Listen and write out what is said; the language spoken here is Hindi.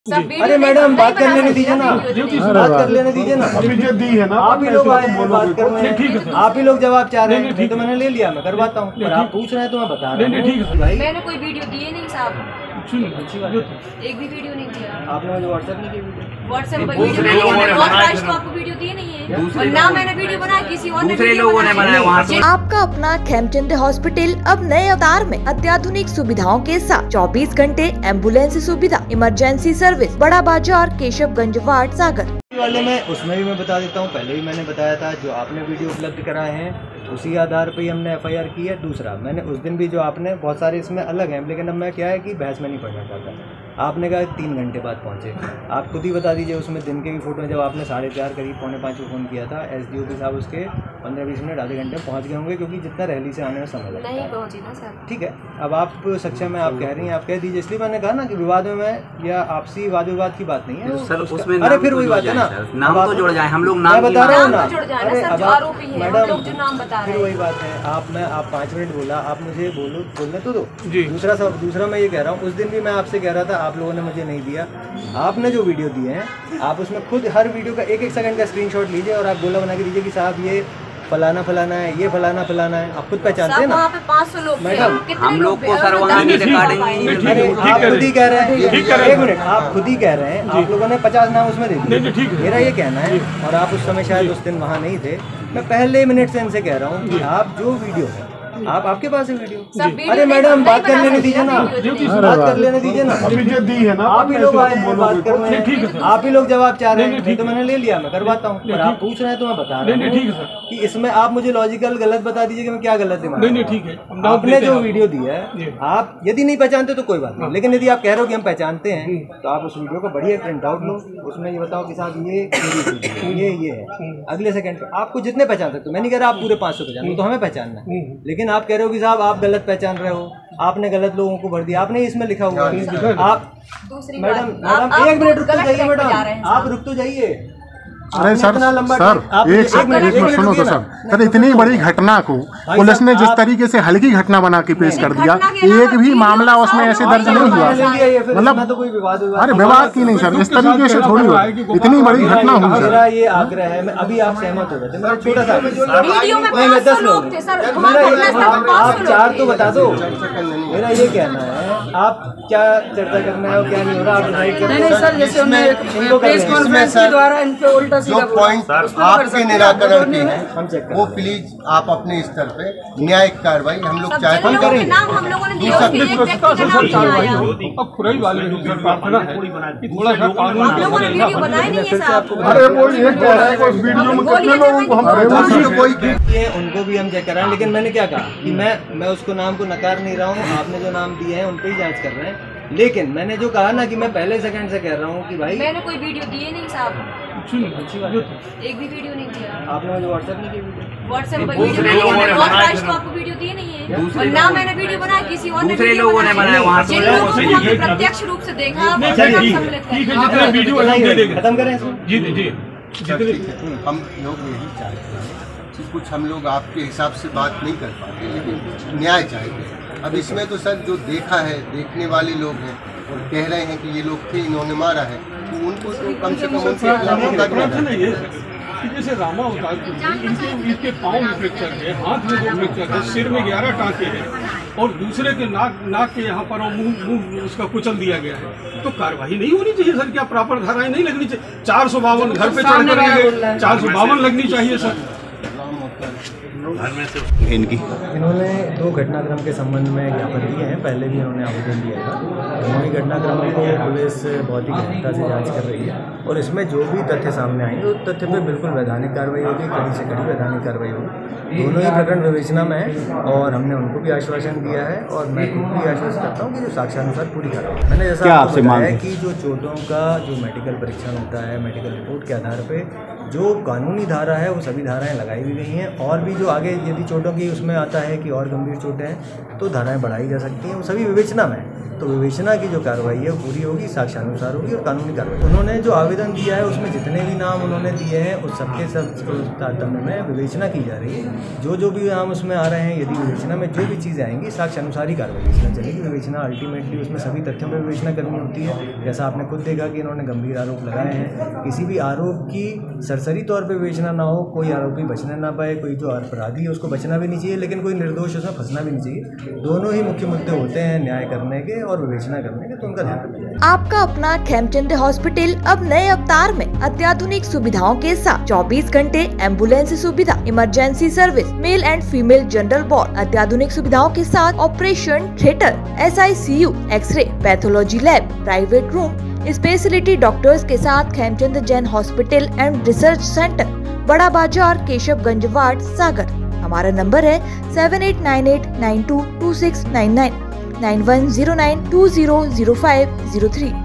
अरे मैडम बात कर लेने दीजिए ना, बात कर लेने दीजिए ना। अभी जो दी है ना, आप ही लोग आए हैं बात करने, आप ही लोग जवाब चाह रहे हैं, तो मैंने ले लिया, मैं करवाता हूँ। पर आप पूछ रहे हैं तो मैं बता रहा हूँ भाई। मैंने कोई वीडियो दिए नहीं साहब, अच्छी बात है। एक भी वीडियो नहीं दिया आपने मुझे व्हाट्सएप नहीं किया वीडियो? व्हाट्सएप पर वीडियो नहीं है, तो आपको वीडियो दिए नहीं है और ना मैंने वीडियो बनाया, किसी और ने दूसरे लोगों ने बनाया वहाँ से। आपका अपना खेमचंद हॉस्पिटल अब नए अवतार में अत्याधुनिक सुविधाओं के साथ 24 घंटे एम्बुलेंस सुविधा, इमरजेंसी सर्विस, बड़ा बाजार, केशवगंज वार्ड, सागर वाले में उसमें भी मैं बता देता हूँ, पहले भी मैंने बताया था, जो आपने वीडियो उपलब्ध कराए हैं उसी आधार पे ही हमने एफआईआर की है। दूसरा, मैंने उस दिन भी जो आपने बहुत सारे इसमें अलग हैं, लेकिन अब मैं क्या है कि बहस में नहीं पढ़ना चाहता। आपने कहा 3 घंटे बाद पहुँचे, आप खुद ही बता दीजिए उसमें दिन के भी फोटो हैं। जब आपने 4:30 करीब 4:45 को फ़ोन किया था, एसडीओपी साहब उसके 15-20 मिनट आधे घंटे पहुँच गए होंगे, क्योंकि जितना रैली से आने में समय लगता नहीं है। पहुंची ना सर। ठीक है, अब आप सक्षम है, आप कह रही हैं, आप कह दीजिए। इसलिए मैंने कहा ना कि विवाद में या आपसी वाद विवाद की बात नहीं है सर, उसमें अरे फिर वही बात है ना, नाम तो जुड़ जाए, हम लोग नाम मैं बता रहा हूँ ना। अरे मैडम जो नाम बता रहे फिर वही बात है, आप 5 मिनट बोला, आप मुझे बोलने तो दो। दूसरा मैं ये कह रहा हूँ, उस दिन भी मैं आपसे कह रहा था, आप लोगों ने मुझे नहीं दिया। आपने जो वीडियो दिए हैं, आप उसमें खुद हर वीडियो का 1-1 सेकंड का स्क्रीनशॉट लीजिए और आप गोला बना के दीजिए कि साहब ये फलाना फलाना है, ये फलाना फलाना है। आप खुद पहचानते हैं ना। वहाँ पे 500 लोग मैडम, हम लोग को सर वहाँ की रिकॉर्डिंग आप खुद ही कह रहे हैं, एक मिनट, आप खुद ही कह रहे हैं, आप लोगों ने 50 नाम उसमें दे दिए। मेरा ये कहना है, और आप उस समय शायद उस दिन वहाँ नहीं थे, मैं पहले मिनट से इनसे कह रहा हूँ कि आप जो वीडियो है, आपके पास है वीडियो। अरे मैडम बात कर लेने दीजिए ना, बात कर लेने दीजिए ना। अभी जो दी है ना, आप ही लोग आए हैं बात करने, आप ही लोग जवाब चाह रहे हैं, तो मैंने ले लिया, मैं करवाता हूँ। पर आप पूछ रहे हैं तो मैं बता रहा हूँ कि इसमें आप मुझे लॉजिकल गलत बता दीजिए कि मैं क्या गलत दिमाग। नहीं ठीक है, आपने जो वीडियो दिया है, आप यदि नहीं पहचानते तो कोई बात नहीं, लेकिन यदि आप कह रहे हो कि हम पहचानते हैं, तो आप उस वीडियो को बढ़िया प्रिंट आउट लो, उसमें ये बताओ कि साहब ये है। अगले सेकंड आपको जितने पहचान सकते हो, मैं नहीं कह रहा आप पूरे 500 पहचान, तो हमें पहचानना है। लेकिन आप कह रहे हो कि साहब आप गलत पहचान रहे हो, आपने गलत लोगों को भर दिया, आपने इसमें लिखा हुआ है। आप मैडम 1 मिनट रुक तो जाइए, मैडम आप रुक तो जाइए। अरे सर एक मिनट सुनो तो सर, इतनी बड़ी घटना को पुलिस ने जिस तरीके से हल्की घटना बना के पेश कर दिया, एक भी मामला उसमें ऐसे दर्ज नहीं हुआ। मतलब अरे विवाद की नहीं सर, इस तरीके से थोड़ी हो, इतनी बड़ी घटना हुई। मेरा ये आग्रह है, मैं अभी आप सहमत हो गए थे, मेरा छोटा सा मैं 10 लोग आप 4 तो बता दो। मेरा ये कहना है, आप क्या चर्चा करना है और क्या नहीं हो रहा, आप डिसाइड करें सर। जैसे प्रेस कॉन्फ्रेंस के द्वारा इन पे उल्टा जो पॉइंट आपके निराकरण के हैं, वो प्लीज आप अपने स्तर पे न्यायिक कार्रवाई हम लोग चाहते हैं। हम लोगों ने दिया, उसके एक व्यक्ति का नाम नहीं आया। अब खुराई वाले प्रार्थना है कि थोड़ा सा कानून हम लोगों ने वीडियो बनाया नहीं है साहब। अरे कोई एक कह रहा है उस वीडियो में कितने लोगों को हम कोई ये उनको भी हम चेक कर रहे हैं। लेकिन मैंने क्या कहा कि मैं उसको नाम को नकार नहीं रहा हूँ, आपने जो नाम दिए हैं उन पर ही जांच कर रहे हैं। लेकिन मैंने जो कहा ना कि मैं पहले सेकंड से कह रहा हूँ कि भाई मैंने कोई वीडियो दिए नहीं साहब, अच्छी बात है। एक भी वीडियो नहीं दिया। आपने मुझे व्हाट्सएप नहीं किया वीडियो? व्हाट्सएप पर वीडियो नहीं है, तो आपको वीडियो दिए नहीं है और ना मैंने वीडियो बनाया, किसी और ने दूसरे लोगों ने बनाया वहाँ से। जिन लोगों को हमने प्रत्यक्ष रूप से देखा, खत्म करें इसको। हम लोग यही चाहते हैं कि कुछ हम लोग आपके हिसाब से बात नहीं कर पाते, लेकिन न्याय चाहिए। अब इसमें तो सर जो देखा है, देखने वाले लोग हैं और कह रहे हैं कि ये लोग थे, इन्होंने मारा है, तो उनको तो कम से कम उनसे जैसे रामा अवतार इनके पाँव में फ्रैक्चर है, हाथ में 2 फ्रैक्चर है, सिर में 11 टाँके हैं और दूसरे के नाक के यहाँ पर मुंह उसका कुचल दिया गया है, तो कार्रवाई नहीं होनी चाहिए सर? क्या प्रॉपर धाराएं नहीं लगनी चाहिए? 452 घर पे चढ़ कर 452 लगनी चाहिए सर। इन्होंने 2 घटनाक्रम के संबंध में ज्ञापन दिए हैं, पहले भी इन्होंने आवेदन दिया था। दोनों ही घटनाक्रमों को पुलिस बहुत ही गंभीरता से जांच कर रही है और इसमें जो भी तथ्य सामने आएंगे उस तथ्य पे बिल्कुल वैधानिक कार्रवाई होगी, कड़ी से कड़ी वैधानिक कार्रवाई होगी। दोनों ही प्रकरण विवेचना में है और हमने उनको भी आश्वासन दिया है और मैं खुद भी आश्वस्त करता हूँ कि जो साक्ष्यानुसार पूरी कार्रवाई। मैंने जैसा आपसे बताया कि जो चोटों का जो मेडिकल परीक्षण होता है, मेडिकल रिपोर्ट के आधार पर जो कानूनी धारा है वो सभी धाराएं लगाई भी गई हैं, और भी जो आगे यदि चोटों की उसमें आता है कि और गंभीर चोटें हैं तो धाराएं बढ़ाई जा सकती हैं, वो सभी विवेचना में है। तो विवेचना की जो कार्रवाई है वो पूरी होगी, साक्ष्यानुसार होगी और कानूनी कार्रवाई। उन्होंने जो आवेदन दिया है उसमें जितने भी नाम उन्होंने दिए हैं उस सबके सब तारतम्य में विवेचना की जा रही है। जो भी नाम उसमें आ रहे हैं, यदि विवेचना में जो भी चीज़ें आएंगी साक्ष्यानुसार ही कार्रवाई इसमें चलेगी। विवेचना अल्टीमेटली उसमें सभी तथ्यों पर विवेचना करनी होती है। जैसा आपने खुद देखा कि इन्होंने गंभीर आरोप लगाए हैं, किसी भी आरोप की सरसरी तौर पर विवेचना ना हो, कोई आरोपी बचने ना पाए, कोई जो अपराधी है उसको बचना भी नहीं चाहिए, लेकिन कोई निर्दोष उसमें फंसना भी नहीं चाहिए। दोनों ही मुख्य मुद्दे होते हैं न्याय करने के और विवेचना करने के, तो उनका ध्यान रखिए। आपका अपना खेमचंद हॉस्पिटल अब नए अवतार में अत्याधुनिक सुविधाओं के साथ 24 घंटे एम्बुलेंस सुविधा, emergency service, male and female general ward, अत्याधुनिक सुविधाओं के साथ operation theatre, SICU, X-ray, pathology lab, private room, speciality doctors के साथ Khemchand Jain hospital and research centre, Bada Bazar, Keshavganj ward, सागर। हमारा नंबर है 7898922699, 9109200503।